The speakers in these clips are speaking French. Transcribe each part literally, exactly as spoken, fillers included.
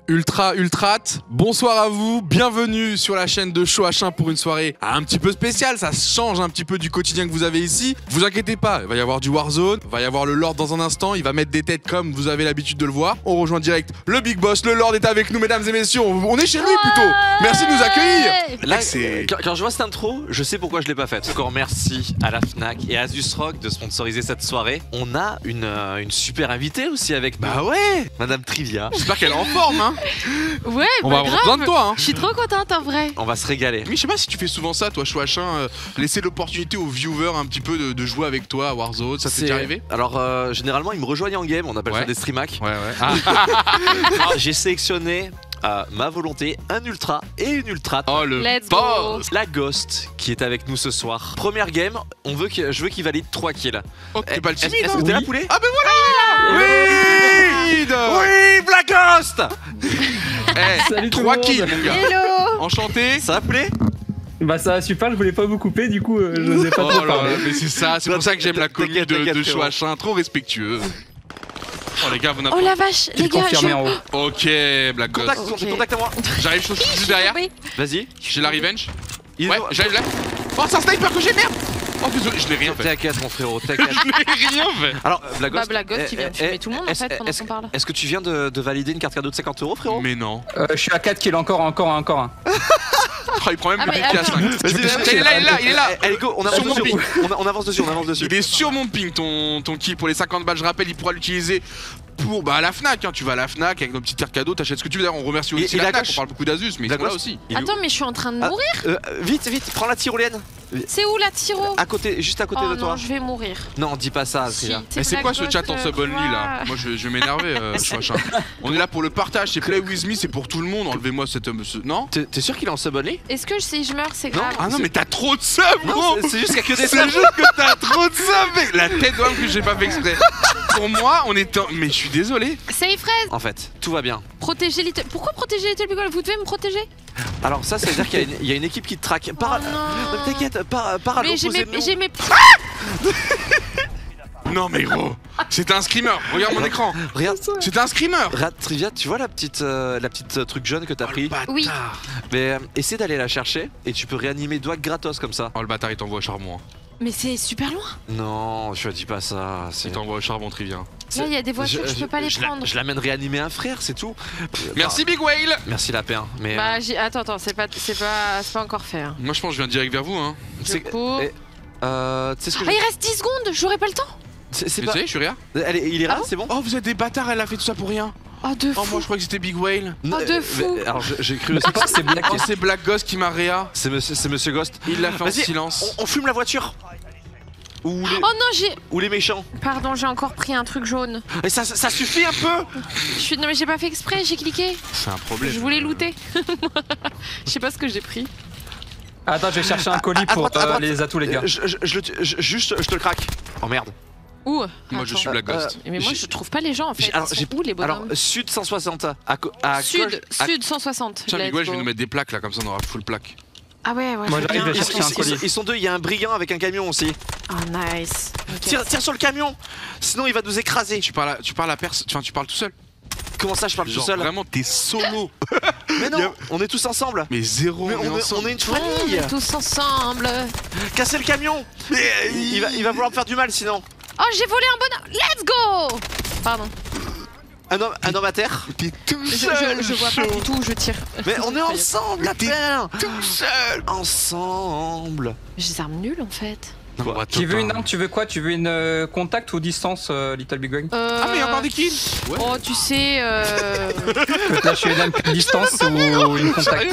Ultra Ultrat, bonsoir à vous, bienvenue sur la chaîne de Shoachin pour une soirée un petit peu spéciale, ça change un petit peu du quotidien que vous avez ici. Vous inquiétez pas, il va y avoir du Warzone, il va y avoir le Lord dans un instant, il va mettre des têtes comme vous avez l'habitude de le voir. On rejoint direct le Big Boss, le Lord est avec nous mesdames et messieurs, on est chez lui plutôt. Merci de nous accueillir. Là, c'est... Quand, quand je vois cette intro, je sais pourquoi je l'ai pas faite. Encore merci à la Fnac et à Asus Rock de sponsoriser cette soirée. On a une, euh, une super invitée aussi avec nous. Bah ouais, Madame Trivia. J'espère qu'elle est en forme hein. Ouais, on bah va avoir grave. besoin de toi hein. Je suis trop contente en vrai. On va se régaler. Mais je sais pas si tu fais souvent ça toi Shoachin, euh, laisser l'opportunité aux viewers un petit peu de, de jouer avec toi à Warzone, ça t'est déjà arrivé? Alors euh, généralement ils me rejoignent en game, on appelle ouais. ça des stream hacks. Ouais ouais. Ah. J'ai sélectionné à ma volonté un ultra et une ultra. Oh le Let's boss. La Ghost qui est avec nous ce soir. Première game, on veut que, je veux qu'il valide trois kills. Oh t'es pas le timide Est-ce hein. que t'es là Oui. poulet? Ah ben voilà. Oui. Oui, Black Ghost. Eh, Salut tout le trois monde. kills mon gars. Hello. Enchanté. Ça va poulet? Bah ça va super, je voulais pas vous couper, du coup euh, je n'osais pas Oh trop là parler. là, mais c'est ça, c'est pour ça que j'aime la commu T'inquiète, de, t'inquiète, de frérot. Shoachin, trop respectueux. Oh les gars, vous n'avez Oh la vache, Tu les te gars, confirmes je... en haut. Ok, Black Ghost. Contact, Ok. contact à moi. J'arrive, je suis juste derrière. tombée. Vas-y. J'ai la revenge. Ils Ouais, ont- j'arrive là. Oh, c'est un sniper que j'ai, merde. Oh désolé, je n'ai rien fait. T'inquiète mon frérot, t'inquiète. Je n'ai rien fait. Alors, Black Bah Ghost, Black Ghost, eh, il vient de eh, fumer tout le monde en est-ce- fait pendant est-ce- qu'on parle. Est-ce que tu viens de, de valider une carte cadeau de cinquante euros frérot? Mais non. Euh, je suis à quatre kills, encore, encore, encore un. Oh, il prend même Ah, le mais B K attends. cinq. Vas-y, Il vas-y, est là, il est là, il est là. Allez go, on avance Sur mon dessus. ping. On, on avance dessus, on avance dessus. Il est sur mon ping ton, ton kill pour les cinquante balles, je rappelle, il pourra l'utiliser pour bah, à la Fnac, hein. Tu vas à la Fnac avec nos petites cartes cadeaux, t'achètes ce que tu veux. D'ailleurs, on remercie Et- aussi et la la Fnac, gauche. on parle beaucoup d'Asus, mais ils La sont là gauche. aussi. Il est où? Attends, mais je suis en train de Ah, mourir. Euh, vite, vite, prends la tyrolienne. C'est où la tiro? À côté, juste à côté Oh de toi. non, je vais mourir. Non, dis pas ça, Si. Tria. Mais c'est Black quoi ce Ghost, chat en euh, sub only là? quoi. Moi je, je vais m'énerver, euh, Shoachin. On est là pour le partage, c'est Play With Me, c'est pour tout le monde. Enlevez-moi cet homme. Ce... Non? T'es t'es sûr qu'il est en sub only? Est-ce que si je meurs, c'est Non. grave? Ah non, mais t'as trop de subs, Non, gros! c'est- c'est juste qu'il y a que des C'est subs. juste que t'as trop de subs, mec! La tête d'homme que j'ai pas fait exprès. Pour moi, on est en... Mais je suis désolé. Safe fraise. En fait, tout va bien. Protéger Little... Pourquoi protéger Little Big One? Vous devez me protéger? Alors ça, ça veut dire qu'il y, a une- il y a une équipe qui te traque. Par... Oh non. Non, T'inquiète, par, par à Mais j'ai l'opposé mes... de nous. j'ai mes... Non mais gros, c'était un screamer. Regarde mon écran. Regarde, C'était un screamer. regarde, Trivia, tu vois la petite, euh, la petite euh, truc jaune que t'as Oh, le pris? bâtard. Oui. Mais euh, essaie d'aller la chercher et tu peux réanimer Dwag gratos comme ça. Oh le bâtard, il t'envoie au charbon. hein. Mais c'est super loin. Non, je te dis pas ça. c'est- Il t'envoie au charbon, Trivia. Là, il y a des voitures, je, peux pas les je la- prendre. Je l'amène réanimer un frère, c'est tout. Merci Big Whale. Merci Lapin. Mais Bah, j'ai... attends, attends, c'est pas... c'est pas... c'est pas encore fait. hein. Moi je pense que je viens direct vers vous. Hein. Je c'est- cours. eh, euh, tu sais ce que Ah, je- il reste dix secondes, j'aurai pas le temps. c'est c'est Mais pas. tu sais, je suis rien. Allez, il est là, Ah bon c'est bon. Oh vous êtes des bâtards, elle a fait tout ça pour rien. Oh, de Oh fou. moi je croyais que c'était Big Whale. Oh, de Euh, fou. mais- Alors je- j'ai cru aussi. Je pense que c'est Black. Oh c'est Black Ghost qui m'a réa. C'est monsieur, c'est monsieur Ghost. Il l'a fait en Vas-y, silence. On, on fume la voiture. Ou les, Oh non, j'ai... ou les méchants. Pardon, j'ai encore pris un truc jaune. Et ça, ça, ça suffit un peu. Je suis... Non mais j'ai pas fait exprès, j'ai cliqué. C'est un problème. Je voulais looter. Je sais pas ce que j'ai pris. Attends, je vais chercher un colis à pour droite, à euh, droite. les atouts, les gars. Euh, Je, je, je, le- je- juste, je te le craque. Oh merde. Où? Moi je Attends. suis Black Ghost. Mais moi J'ai- je trouve pas les gens en fait. j'ai- alors, Ils sont j'ai- où les Alors, bonhommes? sud cent soixante. À, co- à Sud, gauche. à- sud cent soixante. Tiens Let's Big Whale, je vais go. nous mettre des plaques là, comme ça on aura full plaque. Ah ouais, ouais, Moi, je veux j'arrive, bien. je Ils, cherche ils- un ils- colis. ils sont deux, il y a un brigand avec un camion aussi. Oh nice. Ok. Tire, tire sur le camion, sinon il va nous écraser. Tu parles à, tu parles à personne, enfin tu parles tout seul. Comment ça, je parle Genre tout seul? vraiment t'es solo. Mais non, y a- on est tous ensemble. Mais zéro, Mais on, on, est est, ensemble. on est une On famille. est tous ensemble. Cassez le camion. Il, il va, il va vouloir me faire du mal sinon. Oh, j'ai volé un bonhomme. Let's go. Pardon. Un homme, un homme à terre. T'es tout Je, seul. je, je vois pas chaud. du tout, je tire. Mais on est ensemble, la T'es paire. tout seul. Ensemble. J'ai des armes nulles en fait. Non, bah, Tu top, veux une hein. arme, tu veux quoi? Tu veux une euh, contact ou distance, euh, Little Big One? Euh... Ah mais il y a encore des kills. Ouais. Oh, tu sais, euh... Je peux te lâcher une arme plus distance ou une contact?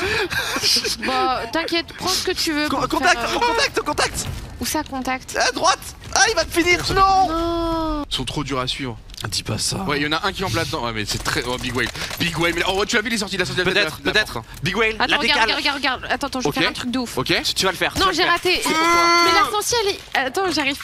bah, t'inquiète, prends ce que tu veux. Co- pour Contact, faire, euh, contact, contact. Où ça, contact? À droite. Ah, il va te finir. Non. Non. Ils sont trop durs à suivre. Dis pas ça. Ouais, il y en a un qui en place dedans. Ouais, mais c'est très. Oh, Big Whale. Big Whale. Mais oh, tu as vu les sorties, la sortie de la Peut-être, la- la peut-être. porte, hein. Big Whale, Attends, la regarde, décale. regarde, regarde, regarde. Attends, attends, je vais Ok. faire un truc de ouf. Ok. Tu, tu vas le faire. tu Non, vas le j'ai faire. raté. C'est pour toi. Mais l'ascension, elle est... Attends, j'arrive...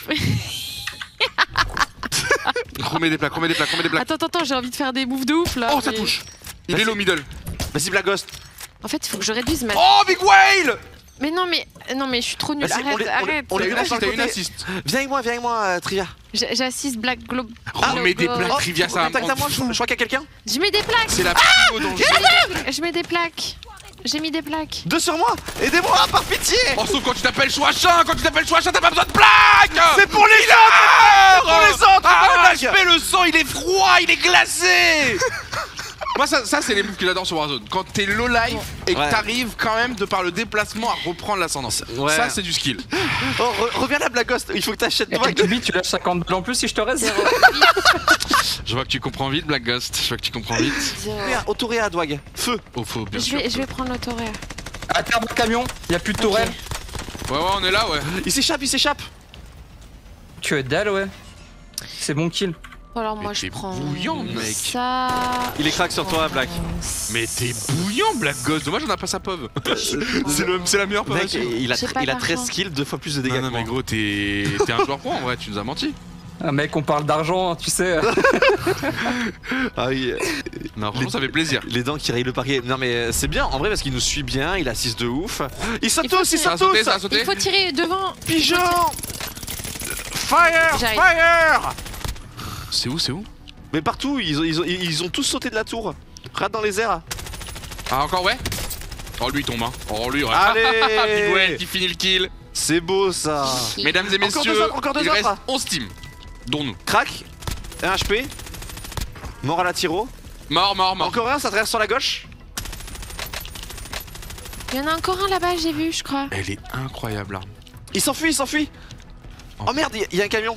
Remets des plaques, remets des plaques, remets des plaques. Attends, attends, attends, j'ai envie de faire des moves de ouf là. Oh, ça mais- touche. Il Vas-y. est low middle. Vas-y, Black Ghost. En fait, il faut que je réduise ma... Oh, Big Whale. Mais non, mais... Non, mais je suis trop nulle. Vas-y, on Arrête, les- on les- arrête. on T'as les une place assist, sur t'as le une côté. assist. Viens avec moi, viens avec moi, euh, Tria. J'- J'assiste Black Globe. Ah, mais des Globo. plaques trivia, ça va me Contact à rendre moi, je, fou. je crois qu'il y a quelqu'un. Je mets des plaques. C'est la primo dans le jeu. Je mets des plaques. J'ai mis des plaques. Deux sur moi. Aidez-moi, par pitié. Oh, sauf quand tu t'appelles Chouachin, quand tu t'appelles Chouachin, t'as pas besoin de plaques. C'est pour les autres. C'est pour les autres. Ah, pas de H blague. P, le sang, il est froid, il est glacé. Moi, ça, ça c'est les moves que j'adore sur Warzone. Quand t'es low life et que Ouais. t'arrives quand même de par le déplacement à reprendre l'ascendance. Ouais. Ça, c'est du skill. Oh, re- reviens là, Black Ghost. Il faut que t'achètes Et toi. Gabi, tu lâches cinquante balles en plus si je te reste. Zéro. Je vois que tu comprends vite, Black Ghost. Je vois que tu comprends vite. Zéro. Autoréa, Dwag. Feu. Oh, faux, bien Je sûr. vais, je vais prendre l'autoréa. À terre de camion, y a plus de tourelle. Ouais, ouais, on est là, ouais. Il s'échappe, il s'échappe. Tu es dalle, ouais. C'est bon kill. Alors moi Mais je t'es prends bouillant, mec. ça. Il est crack sur toi, Black. Mais t'es bouillant, Black Ghost. Dommage, on a pas sa pov. C'est le- c'est la meilleure pov. Mec, il a, J'ai pas il a d'argent. treize kills, deux fois plus de dégâts. Non, non, que moi. mais gros, t'es t'es un joueur pro en vrai, tu nous as menti. Ah, mec, on parle d'argent, tu sais. Ah oui. Non, franchement, ça fait plaisir. Les dents qui rayent le parquet. Non mais c'est bien en vrai parce qu'il nous suit bien, il assiste de ouf. Il saute Il faut tous, il tirer. Ça a saute sauté, tous. ça a sauté. Il faut tirer devant. Pigeon. Fire, J'arrive. fire. C'est où, c'est où? Mais partout, ils ont, ils, ont, ils ont tous sauté de la tour. Regarde dans les airs. Ah, encore, ouais? Oh, lui, il tombe, hein. Oh, lui, ouais. Allez. Big Whale qui finit le kill. C'est beau ça. Mesdames et Encore messieurs, deux autres, encore deux il reste autres. onze teams, dont nous. Crac. Un H P. Mort à la tiro. Mort, mort, mort. Encore un, ça traverse sur la gauche. Il y en a encore un là-bas, j'ai vu, je crois. Elle est incroyable, l'arme. Il s'enfuit, il s'enfuit. Oh. Oh merde, il y a- il y a un camion.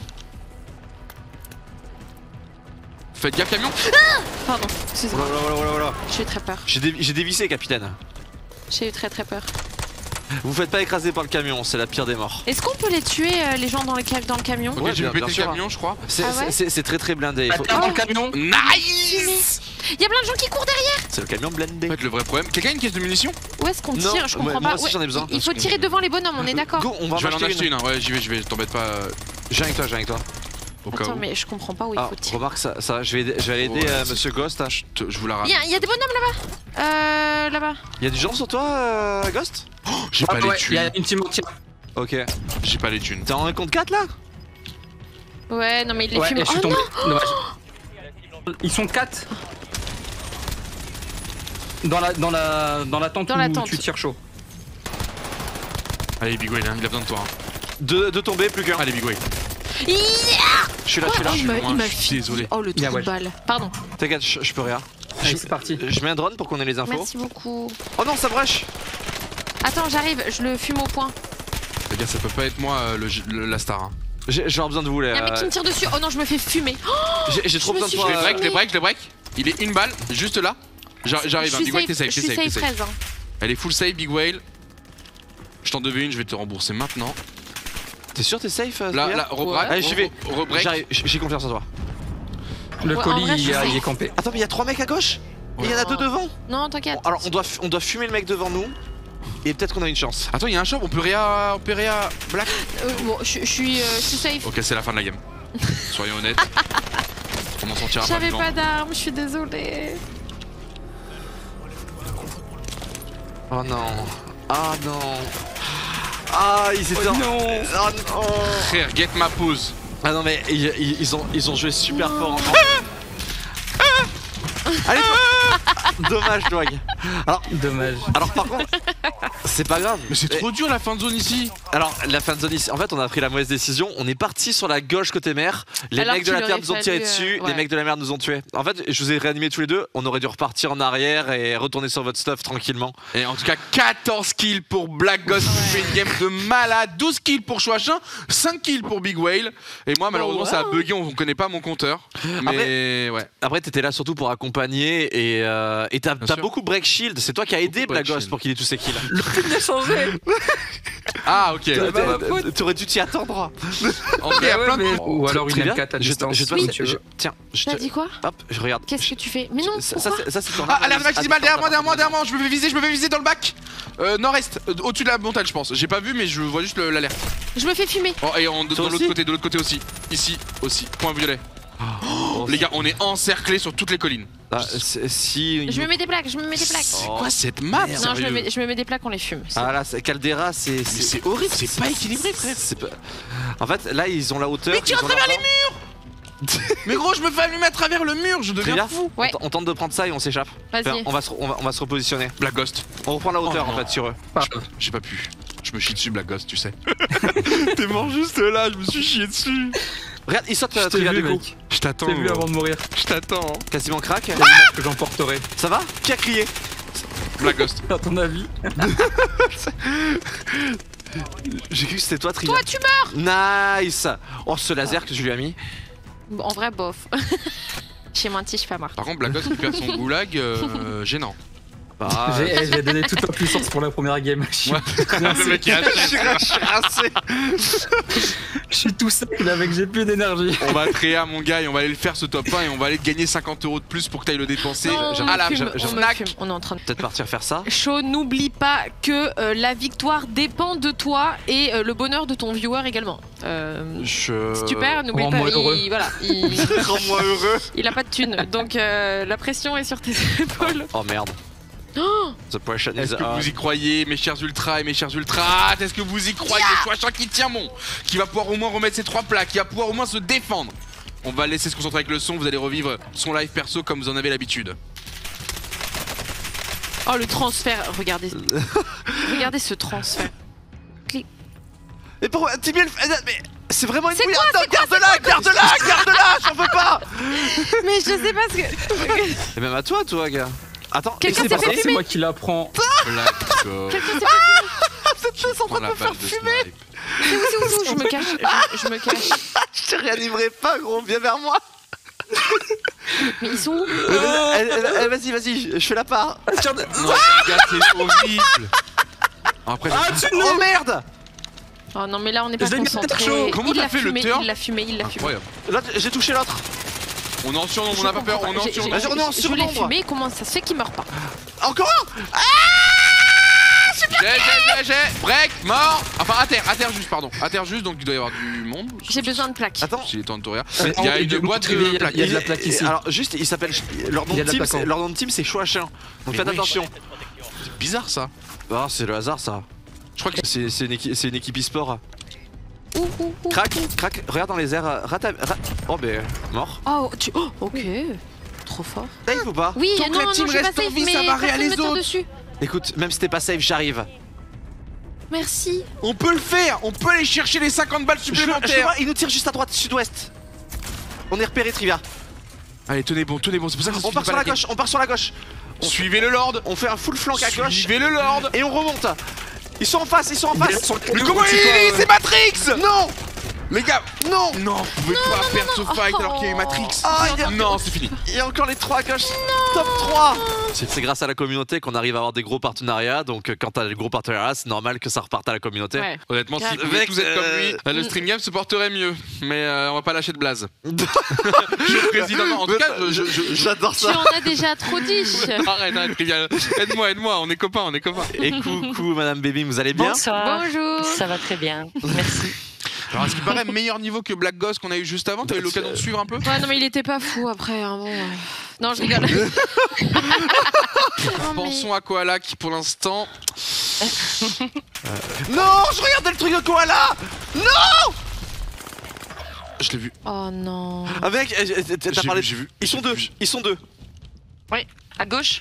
Faites gaffe, camion. Pardon, Voilà, excusez-moi. voilà, voilà, voilà. J'ai eu très peur. J'ai dé- j'ai dévissé, capitaine. J'ai eu très très peur. Vous faites pas écraser par le camion, c'est la pire des morts. Est-ce qu'on peut les tuer, euh, les gens dans, les ca- dans le camion? Ok, Ouais, j'ai bien- pété bien le sûr. camion, je crois. C'est Ah ouais c'est- c'est très très blindé. Il À faut- terre dans le camion. Nice. Il y a plein de gens qui courent derrière. C'est le camion blindé. En fait, le vrai problème. Quelqu'un a une caisse de munitions? Où est-ce qu'on Non, tire? Je ouais, comprends moi pas. aussi, j'en ai besoin. Il faut tirer devant les bonhommes, on est d'accord? Go, on va Je vais en acheter acheter une. une, hein. Ouais, j'y vais, j'y vais, t'embête pas. euh, Je viens avec toi, je viens avec toi. Au cas Attends, où. mais je comprends pas où il Ah, faut tirer. remarque ça, ça je vais, aider- je vais aller aider Ouais, euh, c'est- Monsieur Ghost. hein. Je, te- je vous la Il ramène. y, a- il y a des bonhommes là-bas. Euh, là-bas. Il y a du genre sur toi, euh, Ghost? J'ai Ah, pas les ouais, il y a thunes. une team entière. Ok. J'ai pas les thunes. T'es en un contre quatre là? Ouais, non mais il les Ouais, fume. et je suis Oh tombé. non. Dommage. Ils sont quatre. Dans la, dans la, dans la tente Dans où la tente. tu tires chaud. Allez, Big Whale, hein, il a besoin de toi. hein. Deux, deux tombés, plus qu'un. Allez, Big Whale. Yeah. Je suis là, je suis là. Oh, il m'a- loin, il m'a je suis fini. désolé. Oh le trou Yeah, de ouais. balle. Pardon. T'inquiète, je, je peux rien. Allez, Je- c'est parti. Je mets un drone pour qu'on ait les infos. Merci beaucoup. Oh non, ça brush. Attends, j'arrive. Je le fume au point. Les gars, ça peut pas être moi euh, le, le- la star. hein. J'ai j'ai besoin de vous, les. Il y a un mec qui me euh, tire dessus. Oh non, je me fais fumer. Oh, J'ai j'ai trop je me besoin de suis toi. Je les break, euh, je les break, je les break. Il est une balle, juste là. J'a- J'arrive, je hein. suis Big Whale, t'es safe, safe, je t'es suis safe, t'es safe safe. treize. hein. Elle est full save, Big Whale. Je t'en devais une, je vais te rembourser maintenant. T'es sûr, t'es safe? euh, Là, Sprier là, rebreak. Allez, j'y vais. Rebreak. J'arrive, j- j'ai confiance en toi. Le Ouais, en colis, vrai, je il, y a- suis il est safe. campé. Attends, mais il y a trois mecs à gauche. Et il y en a deux devant. Non, t'inquiète. Bon, alors on doit, fu- on doit fumer le mec devant nous. Et peut-être qu'on a une chance. Attends, il y a un shop, on peut réa. On peut réa. Black. Euh, bon, je je suis euh, je suis safe. Ok, c'est la fin de la game. Soyons honnêtes. On en sortira pas J'avais vivant. pas d'armes, je suis désolée. Oh non. Ah non. Ah, ils étaient en... non. Ah non. Frère, get ma pause. Ah non, mais ils, ils- ils ont, ils ont joué super fort. Allez, dommage, Dwag. Alors, Dommage. alors par contre, c'est pas grave. Mais c'est trop dur la fin de zone ici. Alors, la fin de zone ici, en fait, on a pris la mauvaise décision. On est parti sur la gauche côté mer. Les Alors mecs de qu'il la terre aurait nous ont tiré fallu, dessus. euh, Les ouais. mecs de la mer nous ont tués. En fait, je vous ai réanimés tous les deux. On aurait dû repartir en arrière et retourner sur votre stuff tranquillement. Et en tout cas, quatorze kills pour Black Ghost qui fait une game de malade. douze kills pour Chouachin, cinq kills pour Big Whale. Et moi, malheureusement, ouais. ça a bugué, on ne connaît pas mon compteur. Mais ouais. Après, t'étais là surtout pour accompagner et euh, et t'as Bien t'as sûr. beaucoup break shield. C'est toi qui as aidé Beaucoup Black break Ghost shield. pour qu'il ait tous ses kills. Le film a changé. Ah, ok. T'aurais- pas ma faute. T'aurais dû t'y attendre. En tout cas, il y a Ouais, plein de. mais- Ou alors une Très bien. M quatre à Je- distance. je- comme je- tu je- veux. Tiens, je T'as te. dit quoi? Hop, je regarde. Qu'est-ce que tu fais? Mais non, Ça, ça, pourquoi? c'est- ça, c'est ton Ah, alerte analyse maximale, à derrière moi, distance. derrière moi, derrière moi. Je me fais viser, je me fais viser dans le bac. Euh, nord-est, euh, au-dessus de la montagne, je pense. J'ai pas vu, mais je vois juste le- l'alerte. Je me fais fumer. Oh, et en- de Toi l'autre aussi côté, de l'autre côté aussi. Ici, aussi. Point violet. Oh, Les gars, on est encerclés sur toutes les collines. Ah, c'est- si. Je me mets des plaques, je me mets des plaques. C'est Oh. quoi cette map? Non, je me, sérieux mets, je me mets des plaques, on les fume. c'est- Ah là, c'est- Caldera, c'est. Mais c'est horrible, c'est pas équilibré, frère. c'est pas- En fait, là, ils ont la hauteur. Mais tire ils à ont travers leur- Mais gros, je me fais allumer à travers le mur, je deviens Trivia, fou. Ouais. on, t- on tente de prendre ça et on s'échappe. Vas-y. On va, se, on, va, on va se repositionner. Black Ghost. On reprend la hauteur Oh, en fait sur eux. J'ai pas pu. Je me chie dessus, Black Ghost, tu sais. T'es mort juste là, je me suis chié dessus. Regarde, il saute Je euh, t'ai Trivia vu, du coup. mec. Je t'attends. Je t'ai vu gros. avant de mourir. Je t'attends. Quasiment crack. C'est l'image que j'emporterai. Ça va? Qui a crié? Black Ghost. À ton avis? J'ai cru que c'était toi, Trivia. Toi, tu meurs. Nice. Oh, ce laser que je lui ai mis. Bon, en vrai, bof. Chez moi, je suis pas mort. Par contre, Black Ghost qui perd son goulag, euh, gênant. Ah, J'ai eh, j'ai donné toute ma puissance pour la première game. Je suis, Ouais. Le mec est je suis ra- je suis rincé. je suis tout seul avec j'ai plus d'énergie. On va créer mon gars et on va aller le faire ce top un et on va aller te gagner cinquante euros de plus pour que t'ailles le dépenser. Non, on Ah me là, fume, je- on je me snack. fume. On est en train de... Peut-être partir faire ça. Chaud, n'oublie pas que euh, la victoire dépend de toi et euh, le bonheur de ton viewer également. Euh, Je. Si tu perds, n'oublie pas, rends-moi heureux. il, voilà, il, Rends-moi heureux. il a pas de thune. Donc euh, la pression est sur tes épaules. Oh merde. Oh, The pressure is Est-ce que on. vous y croyez, mes chers ultras et mes chers ultras? Est-ce que vous y croyez? Chouachin qui tient bon, qui va pouvoir au moins remettre ses trois plaques, qui va pouvoir au moins se défendre. On va laisser se concentrer avec le son, vous allez revivre son live perso comme vous en avez l'habitude. oh, le transfert, regardez. Regardez ce transfert. Mais pourquoi Timmy, elle- elle- mais c'est vraiment une C'est couille. quoi, Attends, garde-la, garde-la, garde-la, j'en veux pas. Mais je sais pas ce que. Et même à toi, toi, gars. Attends, Quelqu'un et s'est c'est fait pas- C'est fumer. moi qui l'apprends. Black Ghost. Quelqu'un s'est fait Cette chose en train de me faire fumer. fumer. Où, où, où, je me cache. Je, je me cache. Je te réanimerai pas, gros, viens vers moi. Mais ils sont où? Euh, elle- elle- elle- Vas-y, vas-y, je fais la part. Non, les gars, c'est horrible. Après, Ah, j'ai- tu Oh merde. Oh non, mais là on n'est pas Je l'ai mis concentré. chaud. Comment Il t'as l'a fait le fumé, turn il l'a fumé, il l'a fumé. incroyable. Là, j'ai touché l'autre. On est en surnombre, on n'a pas peur, on est en J'ai- surnombre. j'ai- Vas-y, on est en Je l'ai surnombre. fumé, comment ça se fait qu'il meurt pas? Encore un. J'ai, j'ai, j'ai, j'ai. Break, mort. Enfin, à terre, à terre juste, pardon. À terre juste, donc il doit y avoir du monde. J'ai besoin de plaques. Attends. S'il est temps de te regarder. Mais Il y a en- une il- boîte il y a- de plaques. il y a de la plaque Et- ici. Alors, juste, il s'appelle. Leur nom Il y de a de la team, plaque c'est- en haut. leur nom de team, c'est Chouachin. Donc Mais faites wesh. attention. C'est bizarre ça. Ah, c'est le hasard, ça. Je crois que C'est c'est une, équipe- c'est une équipe e-sport. Ouh, ouh, ouh. Crac, crac, regarde dans les airs. euh, Rata, ra- Oh, ben, mort. Oh, tu... oh, ok. Trop fort. Safe ou pas? Oui, Tant que non, la non, team je suis pas reste en safe, vie, mais ça va réa personne les me tire autres. dessus. Écoute, même si t'es pas safe, j'arrive. Merci. on peut le faire. On peut aller chercher les cinquante balles Je le- je le supplémentaires. vois, il nous tire juste à droite, sud-ouest. On est repéré, Trivia. Allez, tenez bon, tenez bon. C'est pour ça que ça se On finit part pas sur la game. gauche, on part sur la gauche. Suivez le Lord. On fait un full flank à gauche. Suivez le Lord. Et on remonte. Ils sont en face, ils sont en face. Mais comment il est? C'est Matrix. Non. Les gars, Non. non, vous pouvez pas perdre ce fight alors qu'il y a eu Matrix. Ah, il y a- Non, c'est fini. Il y a encore les trois à gauche. Top trois. C'est c'est grâce à la communauté qu'on arrive à avoir des gros partenariats. Donc euh, quand t'as des gros partenariats, c'est normal que ça reparte à la communauté. Ouais. Honnêtement, si Grave. vous pouvez Mec, tous être comme lui, euh, le stream game se porterait mieux. Mais euh, on va pas lâcher de blaze. Je président. Non, en tout cas, je, je, je- je- J'adore Tu ça. en as déjà trop dit. Arrête, arrête, Trivial. Aide-moi, aide-moi, on est copains, on est copains. Et coucou, Madame Baby, vous allez bien? Bonsoir. Bonjour. Ça va très bien. Merci. Alors, ce qui paraît meilleur niveau que Black Ghost qu'on a eu juste avant, t'as eu l'occasion de suivre un peu? Ouais, non, mais il était pas fou après. Hein, bon. euh. Non, je rigole. Non, mais- Pensons à Koala qui pour l'instant. Non, je regardais le truc de koala. Je l'ai vu. Oh non. Ah mec, euh, euh, t'as J'ai parlé. vu, j'ai vu. Ils sont J'ai deux. vu. Ils sont deux. Oui, à gauche.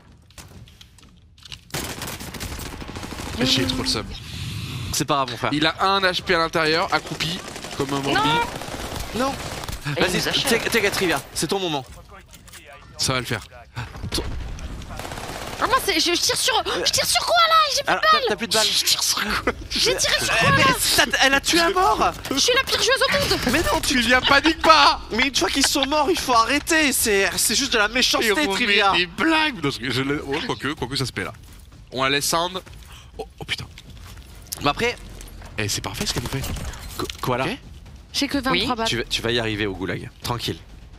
Fait chier trop le sub. C'est pas grave, mon frère. Il a un H P à l'intérieur, accroupi, comme un Bambi. Non. Et Vas-y, il nous achète. take take a trivia. C'est ton moment. Ça va le faire. Ah, moi, c'est- je, je tire sur. Je tire sur quoi là? J'ai Alors, t'as- t'as plus de balles. Je tire sur quoi? J'ai tiré sur Eh, quoi mais là? ça- elle a tué à mort. Je suis la pire joueuse au monde. Mais non, tu. Tu viens panique pas. Mais une fois qu'ils sont morts, il faut arrêter. C'est c'est juste de la méchanceté, Et on trivia. met des blagues. Parce que je l'ai- oh, quoique, quoique ça se paie là. On la laisse sound. Oh, oh putain. Mais après, Eh, c'est parfait ce qu'elle nous fait. ko- koala, Ok. J'ai que vingt-trois Oui, balles. tu vas, tu vas y arriver au goulag. Tranquille.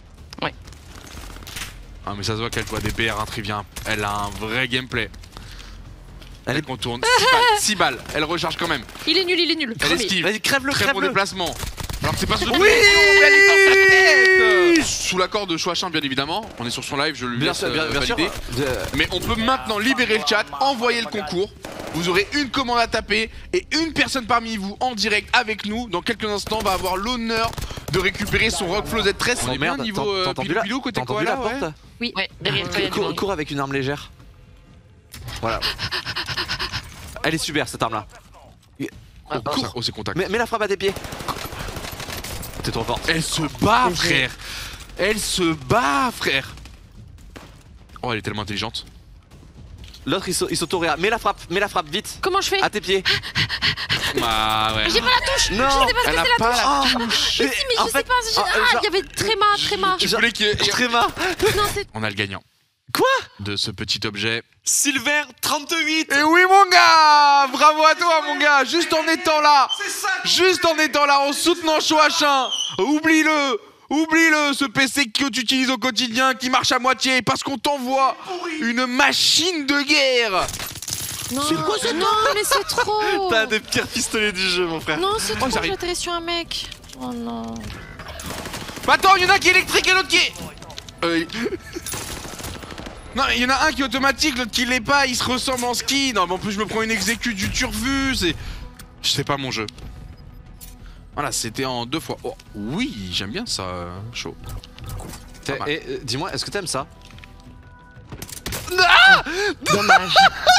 Ah, mais ça se voit qu'elle doit des B R un trivien. Elle a un vrai gameplay. Elle Elle est- contourne. six balles, six balles. Elle recharge quand même. Il est nul, il est nul. Elle Premier. esquive. Vas-y, crève-le, Très bon crève-le. déplacement. Alors que c'est pas ce oui elle est dans sa tête. Sous l'accord de Chouachin, bien évidemment. On est sur son live, je le Bien laisse sûr, bien, euh, bien sûr. valider. De- Mais on peut maintenant libérer le chat, envoyer le concours. Vous aurez une commande à taper et une personne parmi vous en direct avec nous dans quelques instants va avoir l'honneur de récupérer son Rockflow Z treize. On Oh est bien merde, niveau t'as euh, entendu pilou la, pilou côté t'as entendu koala, la ouais. porte Oui, ouais, derrière toi, il y a du cours, monde. cours avec une arme légère. Voilà. Elle est super cette arme là. Oh, Ah, oh, cours. ça- oh, c'est contact. Mets, mets la frappe à tes pieds. T'es trop fort. Elle se bat, frère. Elle se bat, frère. Oh, elle est tellement intelligente. L'autre il, il s'auto-réa. Mets la frappe, mets la frappe vite. Comment je fais? À tes pieds. Ah ouais. J'ai pas la touche. Non, Je sais pas ce elle que a c'est la pas touche. la Oh, touche. mais Mais en je sais fait- pas. j'ai- ah, Ah, genre- il y avait tréma, tréma. Tu voulais qu'il y ait- Tréma. Non, c'est. On a le gagnant. Quoi? De ce petit objet. Silver trente-huit. Et oui mon gars, bravo à toi mon gars, juste en étant là, juste en étant là, en soutenant Chouachin, oublie-le, oublie-le ce P C que tu utilises au quotidien qui marche à moitié parce qu'on t'envoie une machine de guerre. Non, non, mais c'est trop. T'as un des pires pistolets du jeu mon frère. Non, c'est trop. ils arrivent. J'atterris sur un mec. Oh non. Bah attends, il y en a un qui est électrique et l'autre qui est... Euh... Non, il y en a un qui est automatique, l'autre qui l'est pas, il se ressemble en ski. Non, mais en plus je me prends une exécute du turvu, c'est... Je sais pas mon jeu. Voilà, c'était en deux fois. Oh, oui, j'aime bien ça, euh, chaud. T'es- Pas mal. Et euh, dis-moi, est-ce que t'aimes ça? Dommage.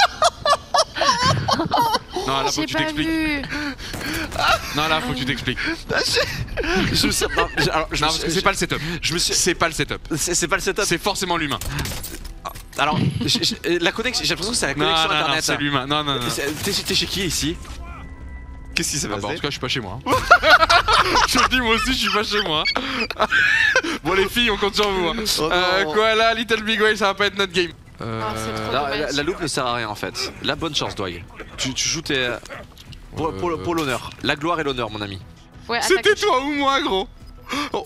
Non, là, faut J'ai que tu pas t'expliques. vu. Non, là, faut que tu t'expliques. Je me suis... non, je- alors, je Non, me parce suis- que c'est pas le setup. Je me suis... C'est pas le setup. C'est c'est pas le setup. C'est forcément l'humain. Alors, je- je- la connexion, j'ai l'impression que c'est la Non, connexion non, non, internet. c'est l'humain. Non, non, non. C'est- T'es t'es chez qui ici? Qu'est-ce qui s'est Ah bah, en passé? tout cas, je suis pas chez moi. hein. Je te le dis, moi aussi, je suis pas chez moi. Bon, les filles, on compte sur vous. hein. Oh non. Euh, quoi là, Little Big Whale, ça va pas être notre game. Euh, Ah, c'est trop. La, dommage. la- la loupe ne sert à rien en fait. La bonne chance, Dwag. Tu, tu joues tes. Pour, Euh, pour- pour l'honneur. La gloire et l'honneur, mon ami. Ouais, attaque. C'était toi ou moi, gros. Oh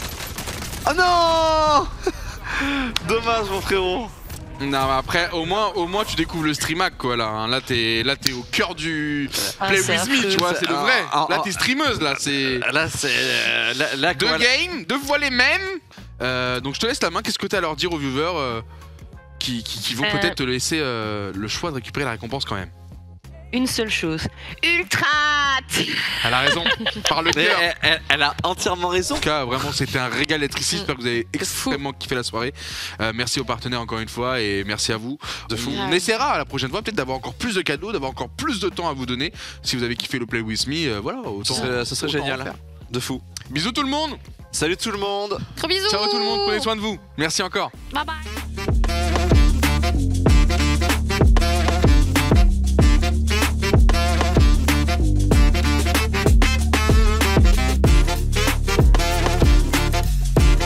non. Dommage, mon frérot. Non, mais après, au moins, au moins, tu découvres le streamac, quoi, là. hein. Là, t'es, là, t'es au cœur du Ah, Play c'est with me, affreux. tu vois, c'est le vrai. Ah, ah, Là, ah. t'es streameuse, là, c'est Là, c'est. euh, Là, là, deux quoi, là- games, deux fois les mêmes. Euh, donc, je te laisse la main. Qu'est-ce que t'as à leur dire aux viewers euh, qui, qui, qui vont Euh. peut-être te laisser euh, le choix de récupérer la récompense quand même. Une seule chose. Ultra hâte. Elle a raison, par le Mais cœur. elle, elle- elle a entièrement raison. En tout cas, vraiment, c'était un régal d'être ici. J'espère que vous avez extrêmement kiffé la soirée. Euh, merci aux partenaires encore une fois et merci à vous. De fou. On essaiera la prochaine fois peut-être d'avoir encore plus de cadeaux, d'avoir encore plus de temps à vous donner. Si vous avez kiffé le Play With Me, euh, voilà, autant. Ce serait, ce serait autant en génial. faire. De fou. Bisous tout le monde. Salut tout le monde. Gros bisous. Ciao tout le monde. Prenez soin de vous. Merci encore. Bye bye.